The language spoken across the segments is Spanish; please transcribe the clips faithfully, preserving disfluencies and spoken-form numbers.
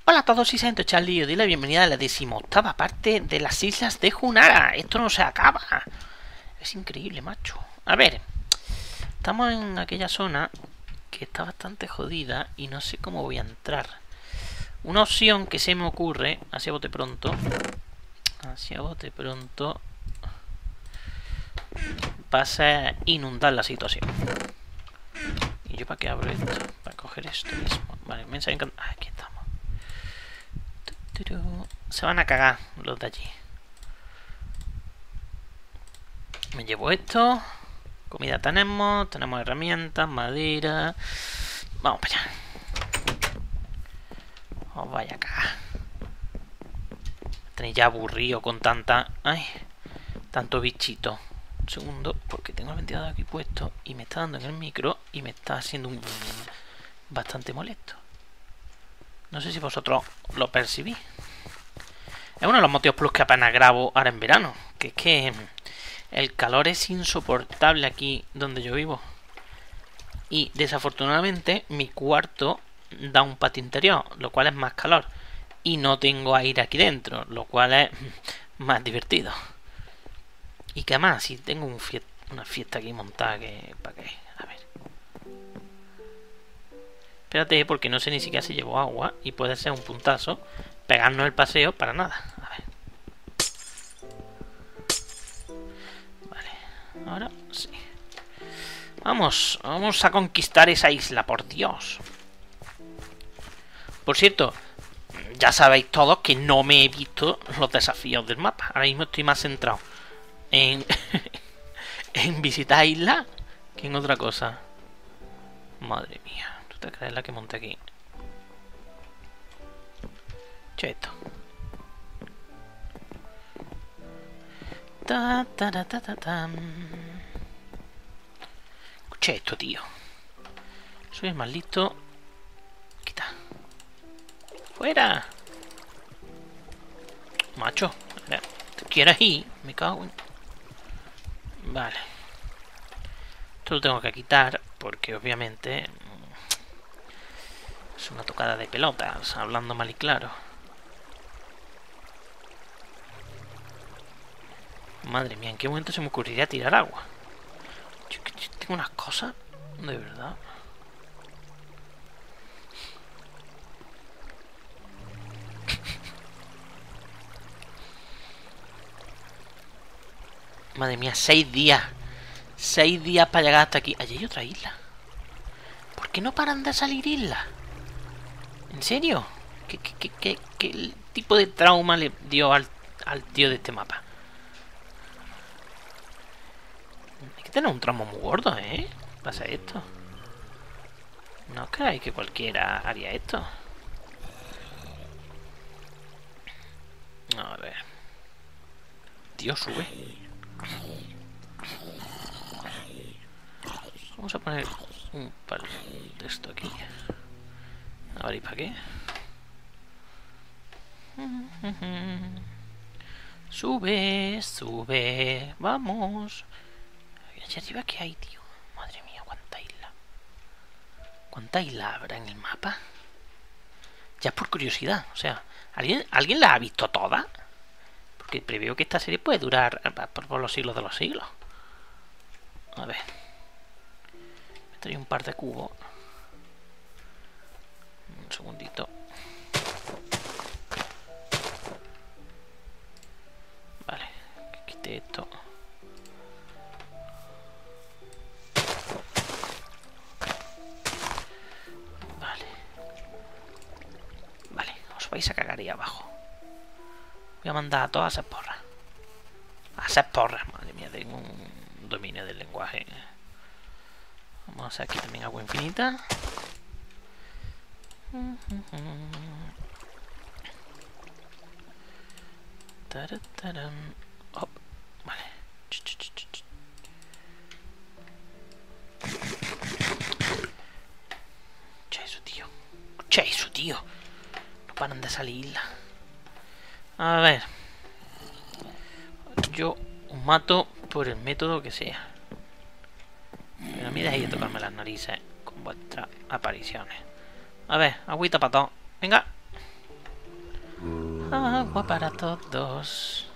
Hola a todos y Santo Charlie, os doy la bienvenida a la decimoctava parte de las islas de Junara. Esto no se acaba. Es increíble, macho. A ver, estamos en aquella zona que está bastante jodida y no sé cómo voy a entrar. Una opción que se me ocurre, así a bote pronto, así a bote pronto, va a ser inundar la situación. ¿Y yo para qué abro esto? Para coger esto mismo. Vale, mensaje encantado. Aquí estamos. Se van a cagar los de allí. Me llevo esto. Comida tenemos. Tenemos herramientas, madera. Vamos para allá. Os vaya a cagar. Tenéis ya aburrido con tanta... Ay, tanto bichito. Un segundo, porque tengo el ventilador aquí puesto y me está dando en el micro y me está haciendo un... bastante molesto. No sé si vosotros lo percibís. Es uno de los motivos por los que apenas grabo ahora en verano. Que es que el calor es insoportable aquí donde yo vivo. Y desafortunadamente mi cuarto da un patio interior, lo cual es más calor. Y no tengo aire aquí dentro, lo cual es más divertido. Y que además, si tengo un fiest una fiesta aquí montada, que ¿para qué? A ver. Espérate, porque no sé ni siquiera si llevo agua y puede ser un puntazo pegarnos el paseo para nada. A ver. Vale, ahora sí. Vamos, vamos a conquistar esa isla, por Dios. Por cierto, ya sabéis todos que no me he visto los desafíos del mapa. Ahora mismo estoy más centrado en, en visitar islas que en otra cosa. Madre mía. ¿Tú te crees la que monté aquí? Che, esto. Ta, ta, ta, ta, ta, ta. Che, esto, tío. Soy el más listo. Quita. ¡Fuera! Macho. ¿Te quieres ir? Me cago en... Vale. Esto lo tengo que quitar porque obviamente... es una tocada de pelotas, hablando mal y claro. Madre mía, ¿en qué momento se me ocurriría tirar agua? Yo, yo tengo unas cosas, de verdad. Madre mía, seis días. Seis días para llegar hasta aquí. Allí hay otra isla. ¿Por qué no paran de salir islas? ¿En serio? ¿Qué, qué, qué, qué, qué tipo de trauma le dio al, al tío de este mapa? Hay que tener un trauma muy gordo, ¿eh? Pasa esto. No creáis que cualquiera haría esto. A ver. Tío, sube. Vamos a poner un par de esto aquí. A ver, ¿y para qué? Sube, sube. Vamos. Allá arriba, ¿qué hay, tío? Madre mía, cuánta isla. ¿Cuánta isla habrá en el mapa? Ya por curiosidad. O sea, ¿alguien, ¿alguien la ha visto toda? Porque preveo que esta serie puede durar por, por los siglos de los siglos. A ver. Me trae un par de cubos. Un segundito. Vale, que quite esto. Vale. Vale, os vais a cagar ahí abajo. Voy a mandar a todas a hacer porras. A hacer porras, madre mía, tengo un dominio del lenguaje. Vamos a hacer aquí también agua infinita. Oh, vale. Che, eso, tío. Che, eso, tío. No paran de salir. A ver. Yo os mato por el método que sea. Pero a mí dejéis de tocarme las narices con vuestras apariciones. A ver, agüita para todo. Venga. Agua para todos.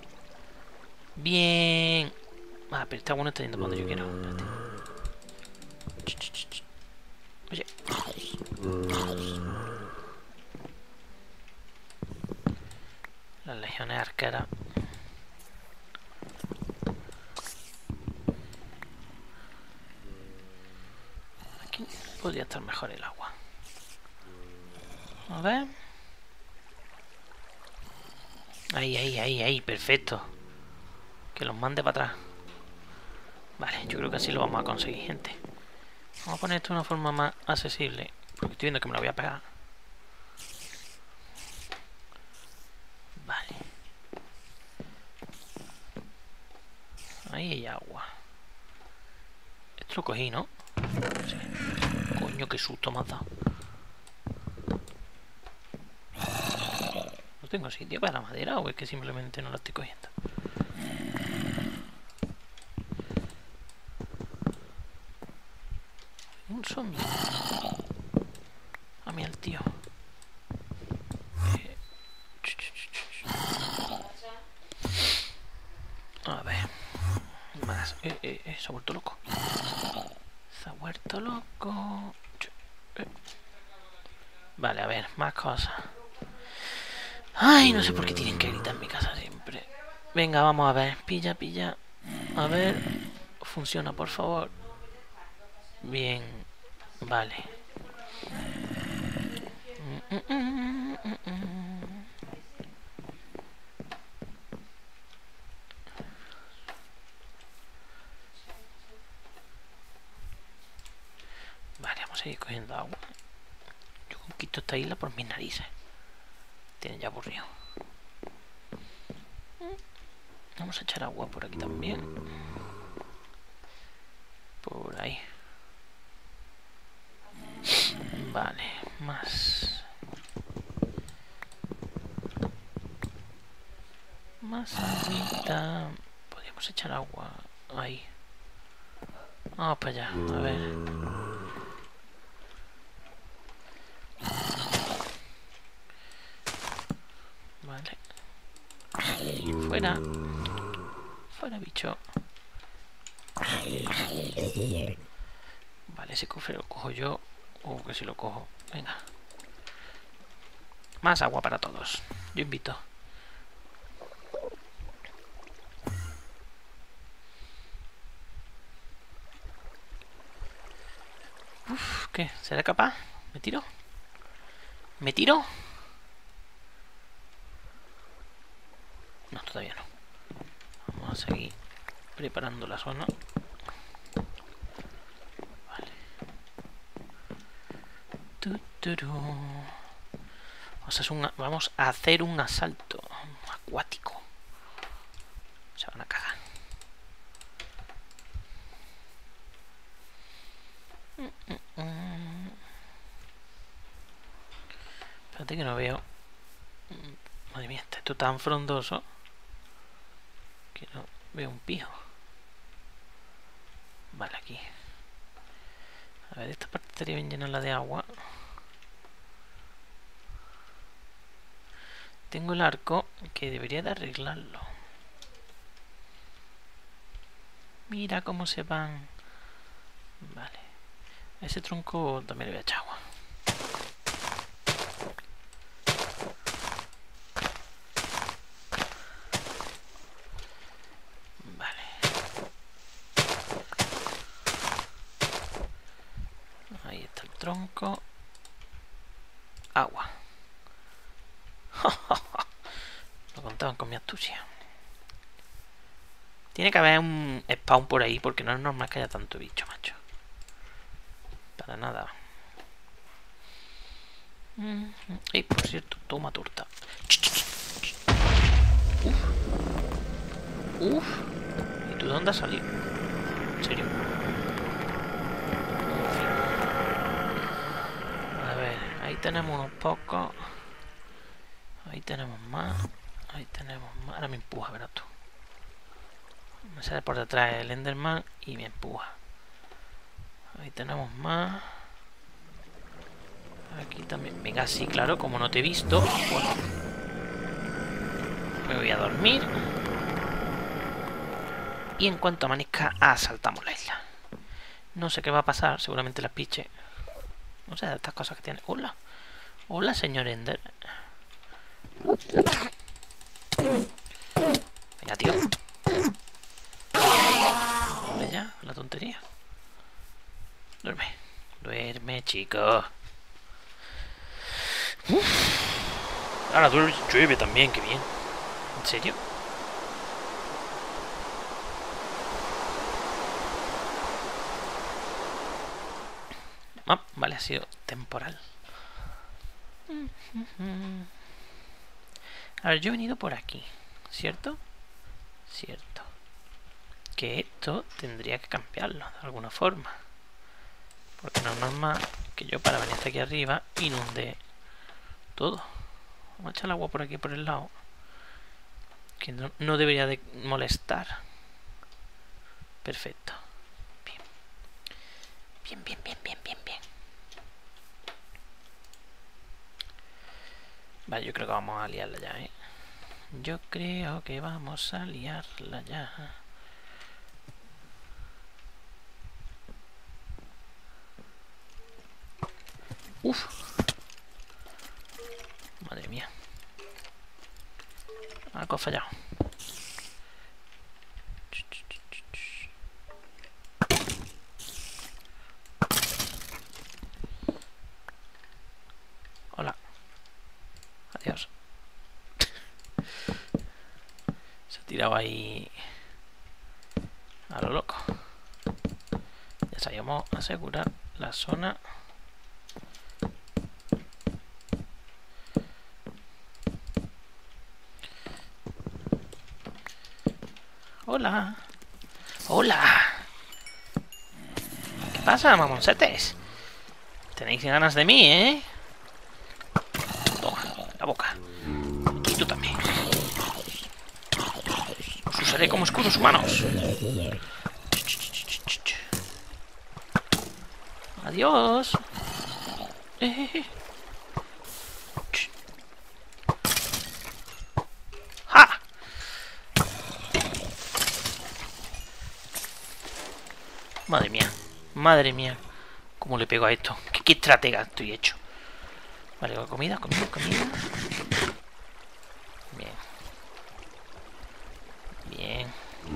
Bien. Ah, pero este agua no está yendo para donde yo quiero. Espérate. Oye. Las legiones arqueras. Aquí podría estar mejor el agua. A ver. Ahí, ahí, ahí, ahí, perfecto. Que los mande para atrás. Vale, yo creo que así lo vamos a conseguir, gente. Vamos a poner esto de una forma más accesible. Porque estoy viendo que me lo voy a pegar. Vale. Ahí hay agua. Esto lo cogí, ¿no? Sí. Coño, qué susto me has dado. No tengo sitio para la madera o es que simplemente no la estoy cogiendo. Un zombie. A mí el tío. Eh. A ver. Más. Eh, eh, eh, se ha vuelto loco. Se ha vuelto loco. Eh. Vale, a ver, más cosas. Ay, no sé por qué tienen que gritar en mi casa siempre. Venga, vamos a ver. Pilla, pilla. A ver. Funciona, por favor. Bien. Vale. Vale, vamos a seguir cogiendo agua. Yo conquisto esta isla por mis narices. Tienen ya aburrido. Vamos a echar agua por aquí también. Por ahí. Vale, más. Más agüita. Podríamos echar agua ahí. Vamos para allá, a ver. Vale. Y fuera. Fuera, bicho. Vale, ese cofre lo cojo yo. O que si lo cojo. Venga. Más agua para todos. Yo invito. Uf, ¿qué? ¿Será capaz? ¿Me tiro? ¿Me tiro? No, todavía no. Vamos a seguir preparando la zona. Vale. Tu, tu, tu. Vamos a hacer un, vamos a hacer un asalto acuático. Se van a cagar. Mm, mm, mm. Espérate que no veo. Madre mía, está esto tan frondoso que no veo un pijo. Vale, aquí. A ver, esta parte estaría bien llenarla de agua. Tengo el arco que debería de arreglarlo. Mira cómo se van. Vale. A ese tronco también le voy a echar agua. Vale. Ahí está el tronco. Agua. No contaban con mi astucia. Tiene que haber un spawn por ahí porque no es normal que haya tanto bicho, macho. Para nada. Y por cierto, toma torta. Uf. Uf. ¿Y tú de dónde has salido? ¿En serio? A ver, ahí tenemos unos pocos. Ahí tenemos más. Ahí tenemos más. Ahora me empuja, verás tú. Me sale por detrás el Enderman y me empuja. Ahí tenemos más. Aquí también. Venga, sí, claro, como no te he visto. Bueno. Me voy a dormir. Y en cuanto amanezca, asaltamos la isla. No sé qué va a pasar, seguramente la piche. No sé, de estas cosas que tiene. Hola. Hola, señor Ender. Venga, tío. Duerme ya, la tontería. Duerme. Duerme, chico. Uf. Ahora llueve también, qué bien. ¿En serio? Ah, vale, ha sido temporal. A ver, yo he venido por aquí, ¿cierto? Cierto. Que esto tendría que cambiarlo de alguna forma. Porque no es normal que yo para venir hasta aquí arriba inunde todo. Vamos a echar el agua por aquí por el lado. Que no, no debería de molestar. Perfecto. Bien. Bien, bien, bien, bien, bien, bien. Vale, yo creo que vamos a liarla ya, ¿eh? Yo creo que vamos a liarla ya. Uf. Madre mía. Algo ha fallado. Hola. Adiós. Se ha tirado ahí a lo loco. Ya sabíamos asegurar la zona. Hola. Hola. ¿Qué pasa, mamoncetes? Tenéis ganas de mí, ¿eh? Toma, la boca. Y tú también. Os usaré como escudos humanos. Adiós. Eh. ¡Ja! Madre mía. Madre mía. ¿Cómo le pego a esto? ¿Qué, qué estratega estoy hecho? Vale, comida, comida, comida. Bien. Bien.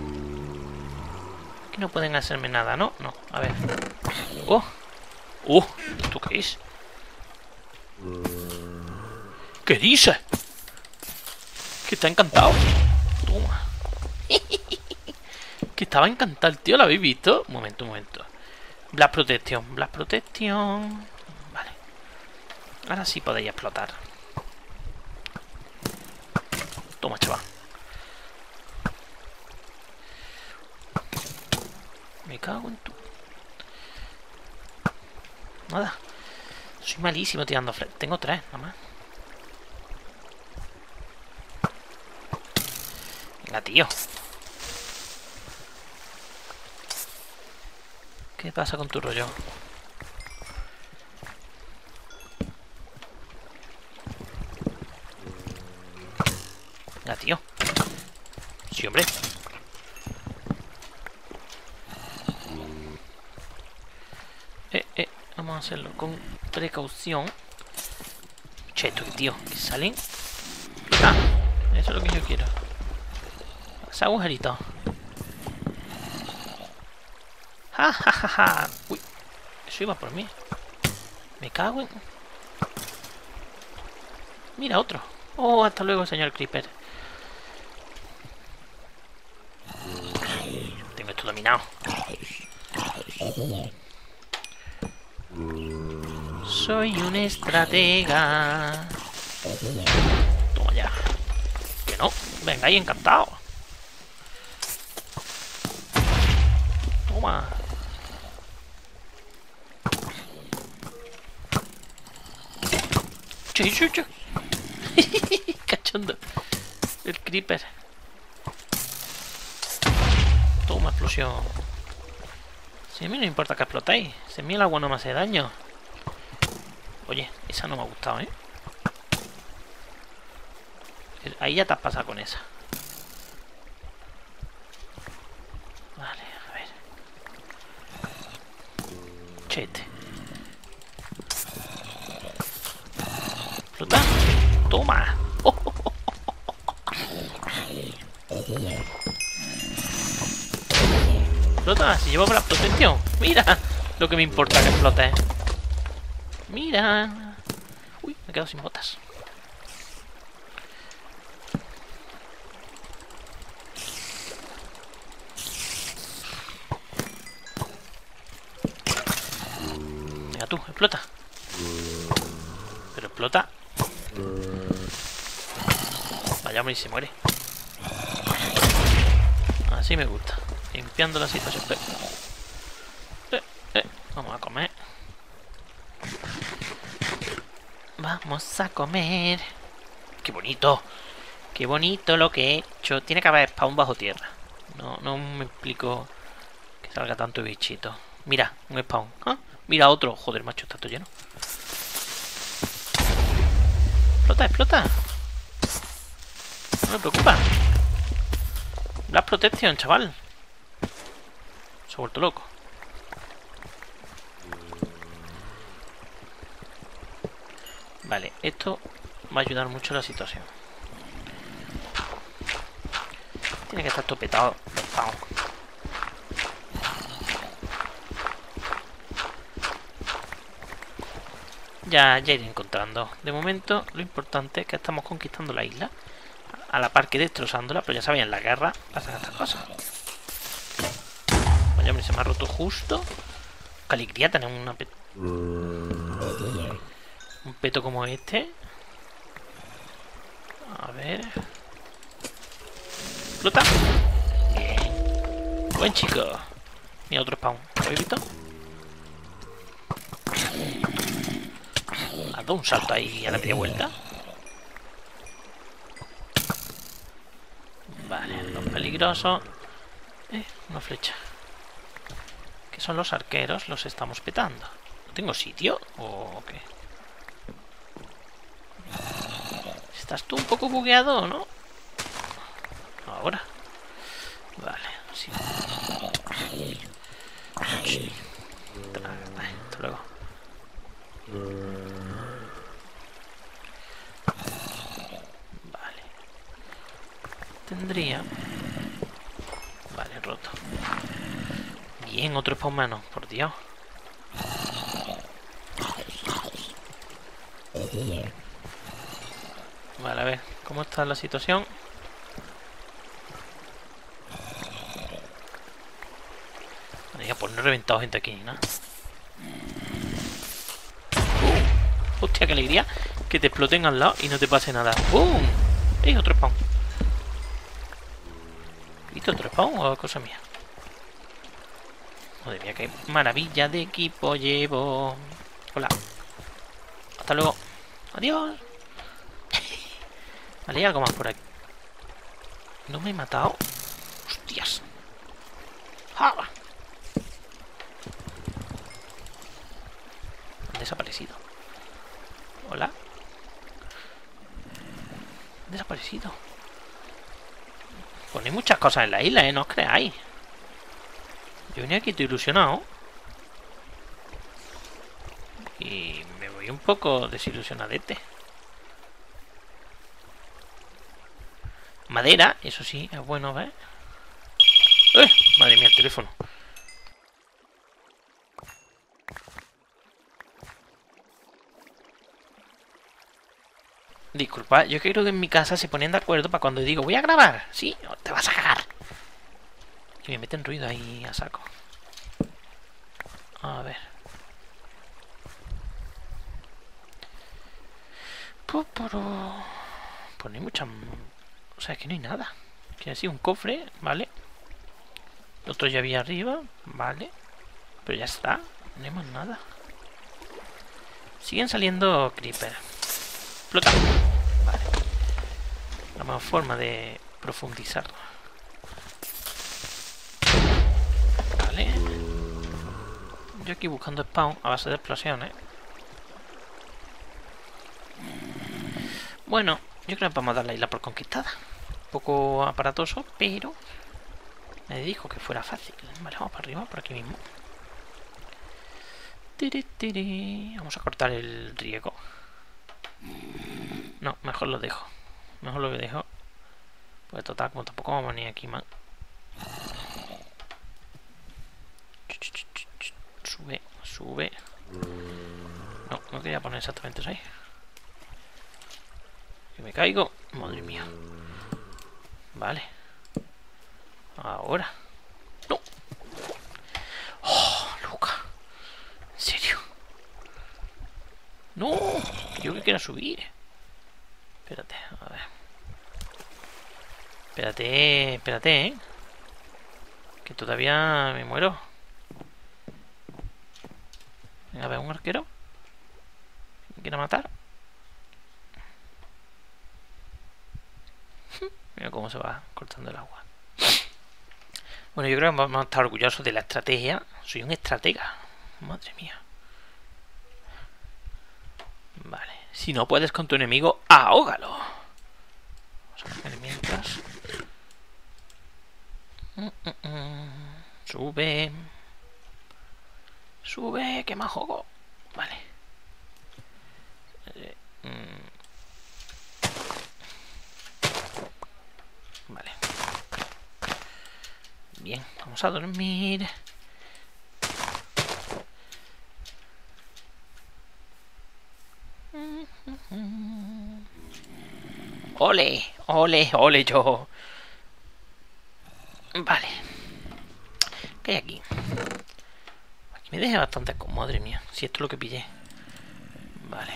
Que no pueden hacerme nada, ¿no? No, a ver. ¡Oh! ¡Oh! ¿Esto qué es? ¿Qué dice? Que está encantado. Toma. Que estaba encantado el tío, ¿lo habéis visto? Un momento, un momento. Blast Protection, Blast Protection. Vale. Ahora sí podéis explotar. Toma, chaval. Me cago en tu... Nada. Soy malísimo tirando flecha. Tengo tres, nada más. Venga, tío. ¿Qué pasa con tu rollo? Venga, tío. Sí, hombre. Eh, eh. Vamos a hacerlo con precaución. Che, esto, tío. Que salen. Ah, eso es lo que yo quiero. Ese agujerito. Ja, ja, ja, ja. Uy. Eso iba por mí. Me cago en... Mira, otro. Oh, hasta luego, señor Creeper. Tengo esto dominado. Soy un estratega. Toma ya. Que no. Venga ahí, encantado. Toma. Chu, chu, chu. Cachondo. El creeper. Toma, explosión. Si a mí no importa que explotéis. Si a mí el agua no me hace daño. Oye, esa no me ha gustado, ¿eh? Ahí ya te has pasado con esa. Vale, a ver. Chete. Explota. Toma. Oh, oh, oh. Explota, se lleva por la protección. Mira lo que me importa que explote. Mira. Uy, me he quedado sin botas. Venga tú, explota. Pero explota. Vaya, hombre, y se muere. Así me gusta. Limpiando la situación. Eh, eh, vamos a comer. Vamos a comer. Qué bonito. Qué bonito lo que he hecho. Tiene que haber spawn bajo tierra. No, no me explico que salga tanto bichito. Mira, un spawn. ¿Ah? Mira otro. Joder, macho, está todo lleno. Explota, explota. No me preocupa. Blast Protection, chaval. Se ha vuelto loco. Vale, esto va a ayudar mucho a la situación. Tiene que estar topetado los spawn. Ya, ya iré encontrando. De momento, lo importante es que estamos conquistando la isla. A la par que destrozándola, pero ya sabéis, en la guerra pasan estas cosas. Vaya, hombre, se me ha roto justo. Qué alegría tener una pe... un peto como este. A ver. ¡Explota! Bien. Buen chico. Mira, otro spawn. ¿Lo habéis visto? Ha dado un salto ahí a la media vuelta. Vale, los peligrosos. Eh, una flecha. ¿Qué son los arqueros? Los estamos petando. ¿No tengo sitio? ¿O qué? Estás tú un poco bugueado, ¿no? Ahora. Vale, sí. Hasta luego. Vale. Tendría... Vale, roto. Bien, otro spawn menos, por Dios. Vale, a ver, ¿cómo está la situación? Vale, pues no he reventado gente aquí, ¿no? Uh, hostia, qué alegría que te exploten al lado y no te pase nada. ¡Bum! ¡Ey, otro spawn! ¿Viste otro spawn o cosa mía? Madre mía, qué maravilla de equipo llevo. Hola. Hasta luego. Adiós. Vale, hay algo más por aquí. ¿No me he matado? Hostias. ¡Ah! Han desaparecido. Hola. Han desaparecido. Ponéis muchas cosas en la isla, ¿eh? No os creáis. Yo venía aquí estoy ilusionado. Y me voy un poco desilusionadete. Madera, eso sí, es bueno, ¿ves? ¡Eh! Madre mía, el teléfono. Disculpa, yo creo que en mi casa se ponen de acuerdo para cuando digo voy a grabar. ¿Sí? Te vas a cagar. Y me meten ruido ahí a saco. A ver. Pues no hay mucha... O sea, es que no hay nada. Que así un cofre, ¿vale? El otro ya había arriba, ¿vale? Pero ya está. No hay más nada. Siguen saliendo creeper. Explota. Vale. La mejor forma de profundizar. Vale. Yo aquí buscando spawn a base de explosiones. Bueno, Yo creo que vamos a dar la isla por conquistada. Un poco aparatoso, pero me dijo que fuera fácil. Vale, vamos para arriba, por aquí mismo. Tiri, tiri. Vamos a cortar el riego. No, mejor lo dejo. Mejor lo dejo. Pues total, como tampoco vamos a venir aquí más. Sube, sube. No, no quería poner exactamente eso ahí. Que me caigo. Madre mía. Vale. Ahora. No. Oh, Luca. ¿En serio? No. Yo que quiero subir. Espérate, a ver. Espérate, espérate, ¿eh? Que todavía me muero. Venga, a ver, un arquero. ¿Me quiere matar? Mira cómo se va cortando el agua. Bueno, yo creo que vamos a estar orgullosos de la estrategia. Soy un estratega. Madre mía. Vale. Si no puedes con tu enemigo, ahógalo. Vamos a comer mientras. Mm, mm, mm. Sube. Sube, que me ahogo. Vale. Eh, mm. Vale. Bien, vamos a dormir. Ole, ole, ole yo. Vale. ¿Qué hay aquí? Aquí me deja bastante con... Madre mía, si esto es lo que pillé. Vale.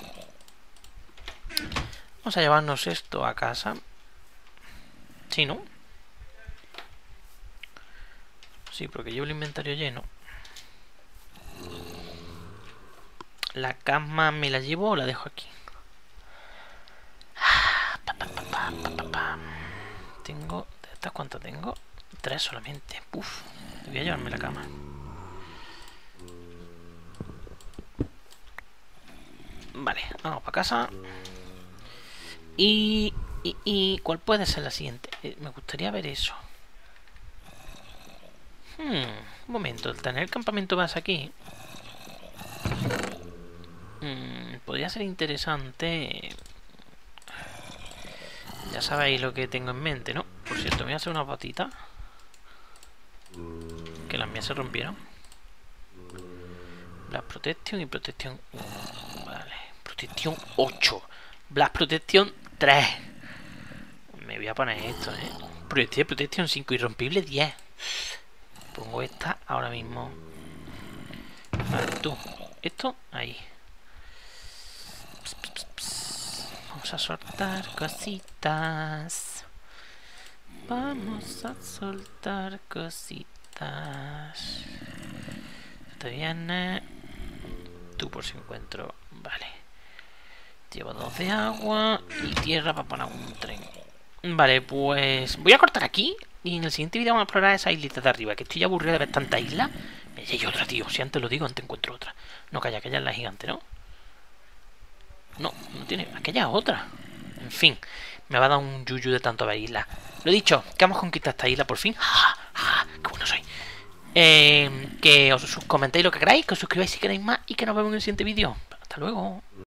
Vamos a llevarnos esto a casa. Sí, ¿no? Sí, porque llevo el inventario lleno. La cama me la llevo o la dejo aquí. Pa, pa, pa, pa, pa, pa, pa. Tengo... ¿De estas cuántas tengo? Tres solamente. Uf, voy a llevarme la cama. Vale, vamos para casa. Y, y, y... ¿Cuál puede ser la siguiente? Eh, me gustaría ver eso. Hmm, un momento, el tener campamento base aquí... Hmm, podría ser interesante... Ya sabéis lo que tengo en mente, ¿no? Por cierto, me voy a hacer una patita. Que las mías se rompieron. Blast Protection y Protección uno. Vale. Protección ocho. Blast Protection tres. Me voy a poner esto, ¿eh? Protección, Protección cinco. Irrompible diez. Pongo esta ahora mismo. Vale, tú. Esto, ahí. Pss, pss, pss. Vamos a soltar cositas. Vamos a soltar cositas. Te viene. Tú por si encuentro. Vale. Llevo dos de agua y tierra para poner un tren. Vale, pues voy a cortar aquí. Y en el siguiente vídeo vamos a explorar esa islita de arriba. Que estoy ya aburrido de ver tanta isla. Me hay otra, tío. Si antes lo digo, antes encuentro otra. No, calla, aquella es la gigante, ¿no? No, no tiene. Aquella es otra. En fin, me va a dar un yuyu de tanto ver isla. Lo he dicho, que vamos a conquistar esta isla por fin. ¡Ja, ja! ¡Qué bueno soy! Eh, que os comentéis lo que queráis, que os suscribáis si queréis más y que nos vemos en el siguiente vídeo. Hasta luego.